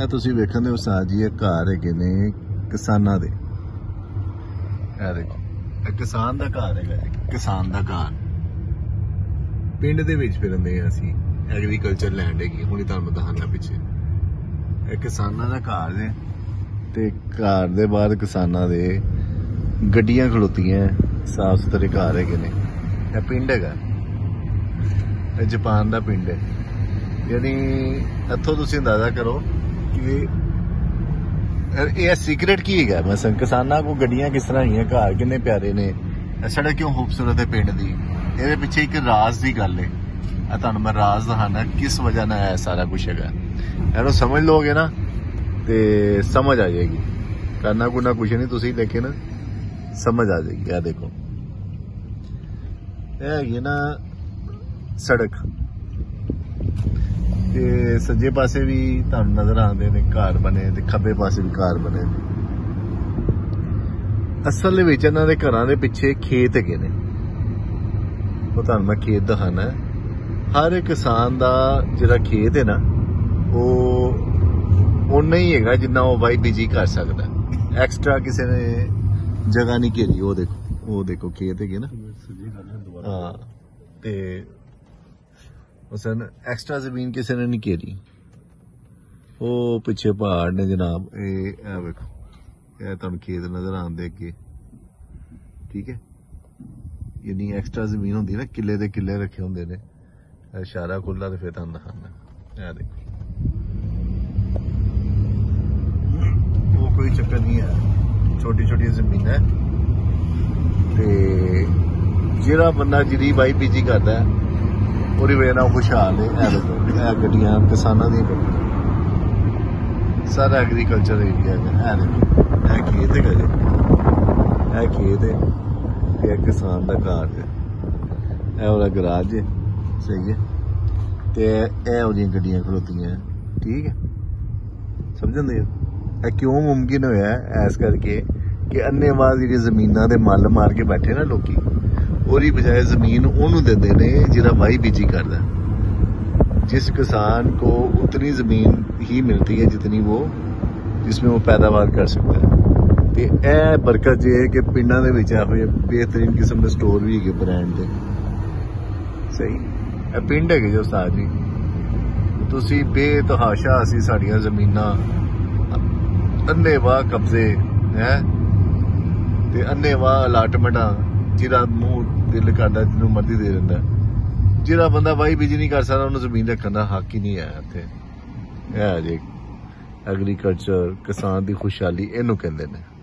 ਇਹ ਤੁਸੀਂ ਵੇਖਣ ਦੇ ਉਸਤਾਦ ਜੀ, ਇਹ ਘਰ ਹੈਗੇ ਨੇ ਕਿਸਾਨਾਂ ਦੇ। ਇਹ ਦੇਖੋ, ਇਹ ਕਿਸਾਨ ਦਾ ਘਰ ਹੈਗਾ ਜੀ, ਕਿਸਾਨ ਦਾ ਘਰ। ਪਿੰਡ ਦੇ ਵਿੱਚ ਫਿਰਦੇ ਆ ਅਸੀਂ, ਐਗਰੀਕਲਚਰ ਲੈਂਡ ਹੈਗੀ, ਹੁਣੀ ਤੁਹਾਨੂੰ ਦਿਖਾਣਾ ਪਿੱਛੇ। ਇਹ ਕਿਸਾਨਾਂ ਦਾ ਘਰ ਹੈ ਤੇ ਘਰ ਦੇ ਬਾਹਰ ਕਿਸਾਨਾਂ ਦੇ ਗੱਡੀਆਂ ਖਲੋਤੀਆਂ, ਸਾਫ ਸੁਥਰੇ ਘਰ ਹੈਗੇ ਨੇ। ਇਹ ਪਿੰਡ ਹੈਗਾ, ਇਹ ਜਾਪਾਨ ਦਾ ਪਿੰਡ ਹੈ। यानी इत्थों तुसीं अंदाजा करो कि ये सीक्रेट की है। मैं किसानां को गड्डियां किस तरह हैं, घर किन्ने प्यारे ने, सड़क क्यों खूबसूरत है पिंड दी। ये पिछे एक राज की गल है, तुहानूं मैं राज दहाना किस वजह नाल है सारा कुछ है। इहनूं समझ लोगे ना ते समझ आ जाएगी। करना कुछ नहीं तुसीं, लेकिन समझ आ जाएगी। आ देखो, यह हैगी ना सड़क ते सज्जे पासे भी तुहानूं नजर आते हैं घर बने, ते खब्बे पासे भी घर बने। असल दे विच इन्हां दे घरां दे पिछे खेत हैगे ने, वो तुहानूं मैं खेत दिखाना है। हर एक किसान दा जिहड़ा खेत है ना, वो उन्ना ही हैगा जिन्ना वो वाई बीजी कर सकदा। एक्सट्रा किसी ने जगह नहीं घेरी। वो देखो खेत हैगे ना, हाँ, ते उसन एक्स्ट्रा जमीन किसी ने नहीं घेरी। वो पिछे पहाड़ ने जनाब, ये वेखो, ये तुहानूं खेत नजर आंदे अगे, ठीक है। यानी एक्स्ट्रा जमीन होंदी ना, किले दे किले रखे होंदे ने। इशारा खुला तो फिर तुहानूं दिखाना। ये देखो, वो कोई चक्कर नहीं है, छोटी छोटी जमीन है। ते जिहड़ा बंदा जिहदी वाई बीजी करदा है पूरी वजह नाल खुशहाल है। ए गड्डियां किसानां दी, सारा एग्रीकल्चर एरिया है। ए खेत है जी, ए खेत है ते किसान दा घर है। ए ओहदा गराज है, सही है। ते ए ओहदियां गड्डियां खलोतियां, ठीक है। समझदे हो ए क्यों मुमकिन होया? ऐस करके कि अन्नेवाह जेहड़ी जमीनां दे मल मार के बैठे ना लोकी, ओहदी बजाय जमीन ओनू देंदे ने जिहड़ा वाही बीजी करदा। जिस किसान को उतनी जमीन ही मिलती है जितनी वो, जिसमें वो पैदावार कर सकता है। ते ए बरकत जे है कि पिंडां दे विच बेहतरीन किस्म दे स्टोर भी है ब्रांड दे, सही। ए पिंड है जो उस्ताद जी, तुसी बेतहाशा असी साडियां जमीनां अन्नेवाह कब्जे है ते अन्नेवाह अलाटमेंटां, जिहड़ा मूंह दिल करदा जिन्नू मर्जी दे दिंदा। जिहड़ा बंदा वाही बीजी नहीं कर सकदा, उन्हें जमीन रखने का हक ही नहीं है इत्थे। एग्रीकल्चर किसान की खुशहाली इनू कहंदे ने।